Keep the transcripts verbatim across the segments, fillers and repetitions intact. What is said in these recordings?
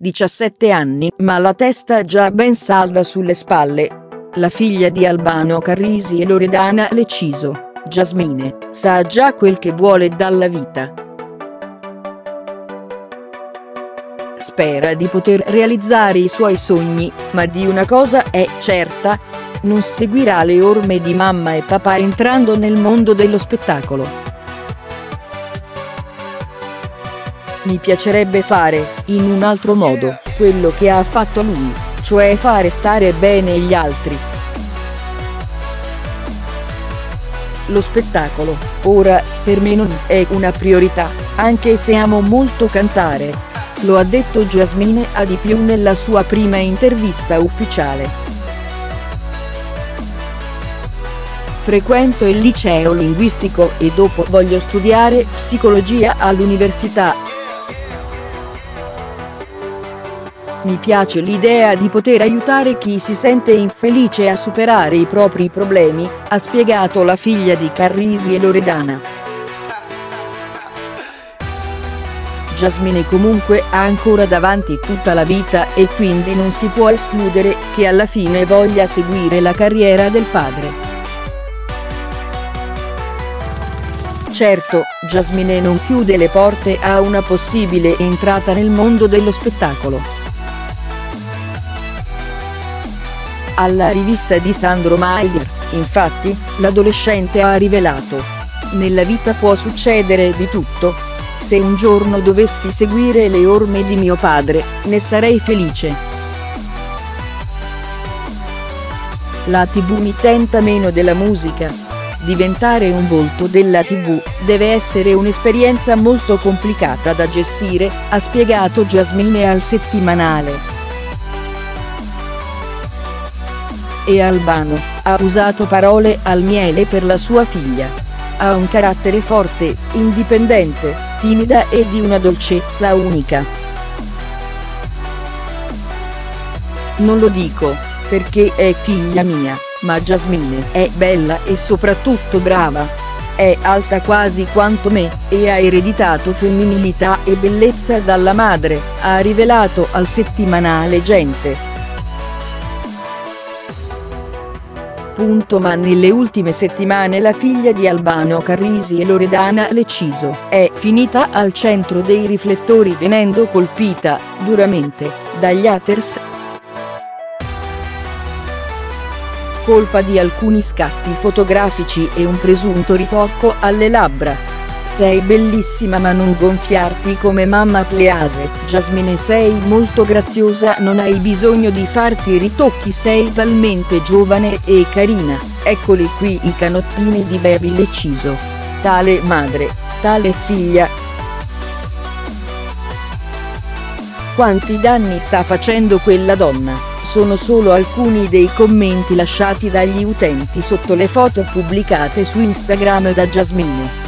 diciassette anni ma la testa già ben salda sulle spalle. La figlia di Albano Carrisi e Loredana Leciso, Jasmine, sa già quel che vuole dalla vita. Spera di poter realizzare i suoi sogni, ma di una cosa è certa: non seguirà le orme di mamma e papà entrando nel mondo dello spettacolo. Mi piacerebbe fare, in un altro modo, quello che ha fatto lui, cioè fare stare bene gli altri. Lo spettacolo, ora, per me non è una priorità, anche se amo molto cantare. Lo ha detto Jasmine a Di Più nella sua prima intervista ufficiale. Frequento il liceo linguistico e dopo voglio studiare psicologia all'università. Mi piace l'idea di poter aiutare chi si sente infelice a superare i propri problemi, ha spiegato la figlia di Carrisi e Loredana. Jasmine comunque ha ancora davanti tutta la vita e quindi non si può escludere che alla fine voglia seguire la carriera del padre. Certo, Jasmine non chiude le porte a una possibile entrata nel mondo dello spettacolo. Alla rivista di Sandro Maier, infatti, l'adolescente ha rivelato: "Nella vita può succedere di tutto. Se un giorno dovessi seguire le orme di mio padre, ne sarei felice. La tivù mi tenta meno della musica. Diventare un volto della tivù deve essere un'esperienza molto complicata da gestire", ha spiegato Jasmine al settimanale. E Albano ha usato parole al miele per la sua figlia. Ha un carattere forte, indipendente, timida e di una dolcezza unica. Non lo dico perché è figlia mia, ma Jasmine è bella e soprattutto brava. È alta quasi quanto me, e ha ereditato femminilità e bellezza dalla madre, ha rivelato al settimanale Gente. Ma nelle ultime settimane la figlia di Albano Carrisi e Loredana Leciso è finita al centro dei riflettori venendo colpita, duramente, dagli haters. Colpa di alcuni scatti fotografici e un presunto ritocco alle labbra. "Sei bellissima ma non gonfiarti come mamma Please, Jasmine, sei molto graziosa, non hai bisogno di farti ritocchi, sei talmente giovane e carina". Eccoli qui i canottini di Baby Leciso. Tale madre, tale figlia. Quanti danni sta facendo quella donna? Sono solo alcuni dei commenti lasciati dagli utenti sotto le foto pubblicate su Instagram da Jasmine.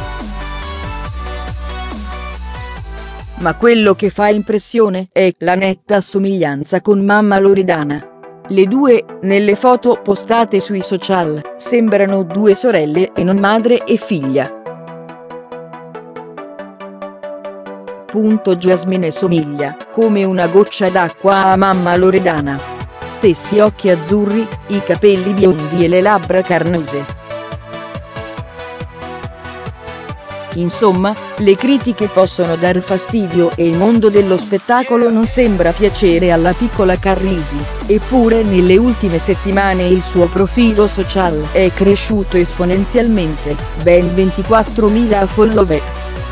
Ma quello che fa impressione è la netta somiglianza con mamma Loredana. Le due, nelle foto postate sui social, sembrano due sorelle e non madre e figlia. Punto Jasmine somiglia, come una goccia d'acqua a mamma Loredana. Stessi occhi azzurri, i capelli biondi e le labbra carnose. Insomma, le critiche possono dar fastidio e il mondo dello spettacolo non sembra piacere alla piccola Carrisi, eppure nelle ultime settimane il suo profilo social è cresciuto esponenzialmente, ben ventiquattromila follower.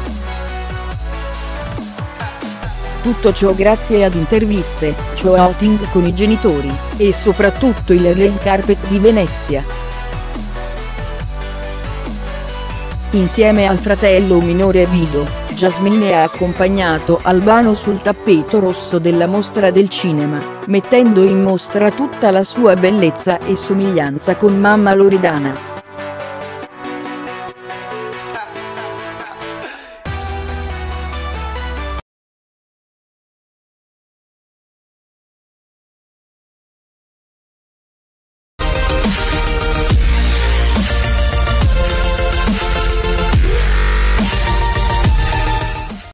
Tutto ciò grazie ad interviste, show outing con i genitori, e soprattutto il red carpet di Venezia. Insieme al fratello minore Vido, Jasmine ha accompagnato Albano sul tappeto rosso della Mostra del Cinema, mettendo in mostra tutta la sua bellezza e somiglianza con mamma Loredana.